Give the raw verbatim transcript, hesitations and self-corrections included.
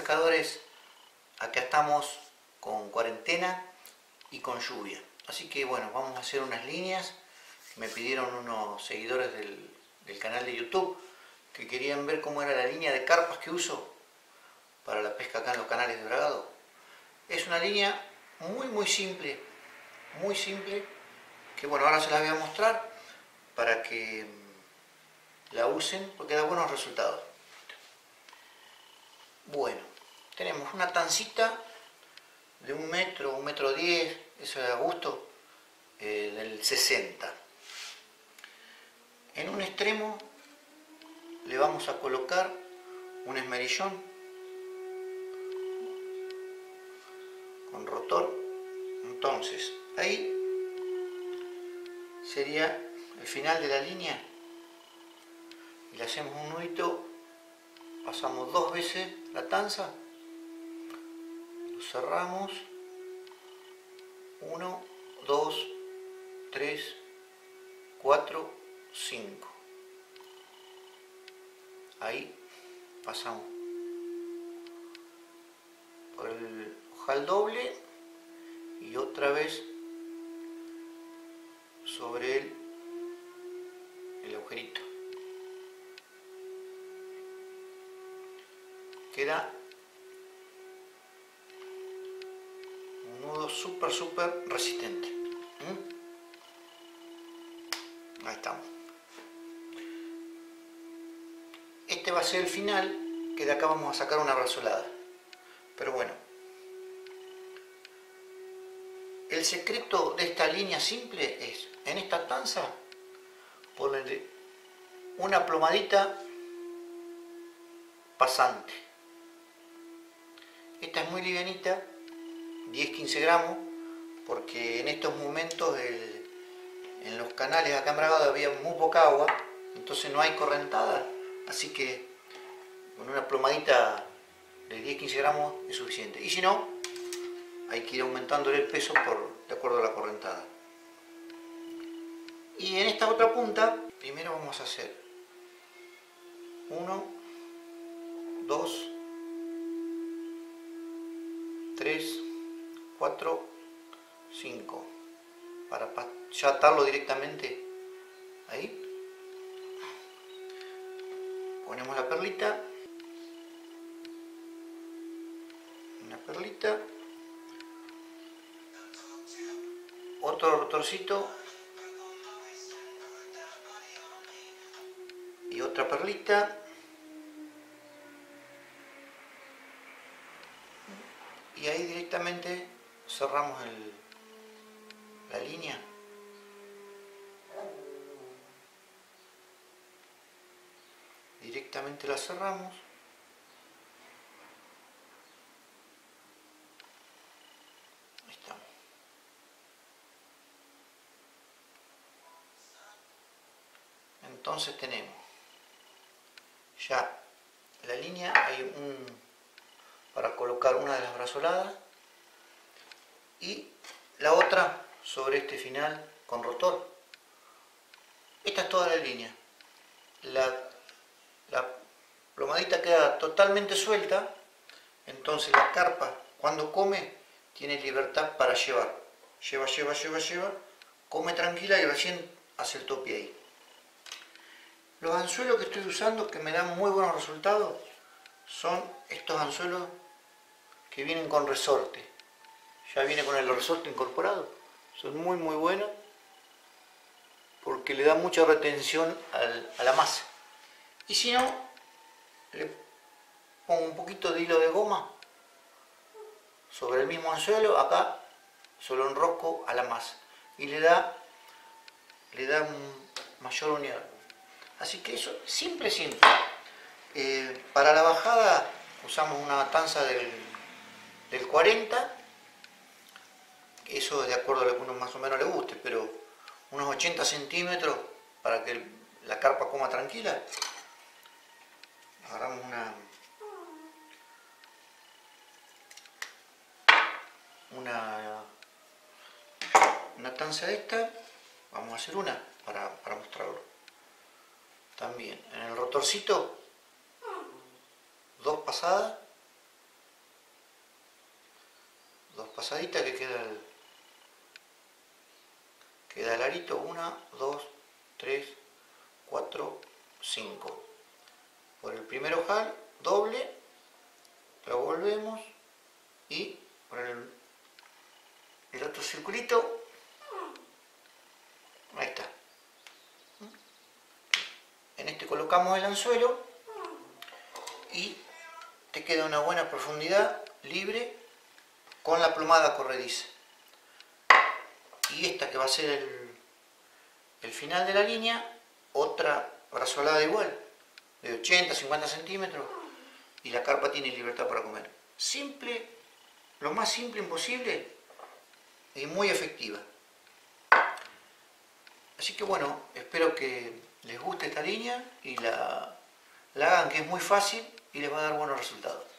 pescadores, acá estamos con cuarentena y con lluvia. Así que bueno, vamos a hacer unas líneas. Me pidieron unos seguidores del, del canal de YouTube que querían ver cómo era la línea de carpas que uso para la pesca acá en los canales de dragado. Es una línea muy muy simple, muy simple, que bueno, ahora se las voy a mostrar para que la usen porque da buenos resultados. Bueno, tenemos una tancita de un metro, un metro diez, eso es a gusto, eh, del sesenta. En un extremo le vamos a colocar un esmerillón con rotor. Entonces ahí sería el final de la línea y le hacemos un nudito, pasamos dos veces la tanza, lo cerramos, uno, dos, tres, cuatro, cinco. Ahí pasamos por el ojal doble y otra vez sobre el, el agujerito. Queda un nudo súper súper resistente. ¿Mm? Ahí estamos. Este va a ser el final, que de acá vamos a sacar una brazolada. Pero bueno, el secreto de esta línea simple es, en esta tanza, ponerle una plomadita pasante. Esta es muy livianita, diez a quince gramos, porque en estos momentos el, en los canales acá en Bragado había muy poca agua, entonces no hay correntada, así que con una plomadita de diez a quince gramos es suficiente. Y si no, hay que ir aumentándole el peso por, de acuerdo a la correntada. Y en esta otra punta, primero vamos a hacer uno, dos, tres, cuatro, cinco, para ya atarlo directamente ahí. Ponemos la perlita, una perlita, otro rotorcito y otra perlita. Y ahí directamente cerramos el, la línea. Directamente la cerramos. Ahí estamos. Entonces tenemos ya la línea, hay un para colocar una de las brazoladas y la otra sobre este final con rotor. Esta es toda la línea. La, la plomadita queda totalmente suelta, entonces la carpa cuando come tiene libertad para llevar. Lleva, lleva, lleva, lleva, come tranquila y recién hace el tope ahí. Los anzuelos que estoy usando, que me dan muy buenos resultados, son estos anzuelos que vienen con resorte. Ya viene con el resorte incorporado. Son muy muy buenos porque le da mucha retención al, a la masa. Y si no, le pongo un poquito de hilo de goma sobre el mismo anzuelo, acá se lo enrosco a la masa y le da, le da un mayor unidad. Así que eso, simple, simple. Eh, para la bajada usamos una tanza del, del cuarenta, eso de acuerdo a lo que uno más o menos le guste, pero unos ochenta centímetros para que el, la carpa coma tranquila. Agarramos una, una, una tanza de esta, vamos a hacer una para, para mostrarlo. También en el rotorcito, dos pasadas dos pasaditas que queda el, queda el arito, una, dos, tres, cuatro, cinco. Por el primer ojal, doble, lo volvemos y por el, el otro circulito, ahí está. En este colocamos el anzuelo y te queda una buena profundidad libre con la plomada corrediza. Y esta que va a ser el, el final de la línea, otra brazolada igual, de ochenta a cincuenta centímetros, y la carpa tiene libertad para comer. Simple, lo más simple imposible y muy efectiva. Así que bueno, espero que les guste esta línea y la, la hagan, que es muy fácil y les va a dar buenos resultados.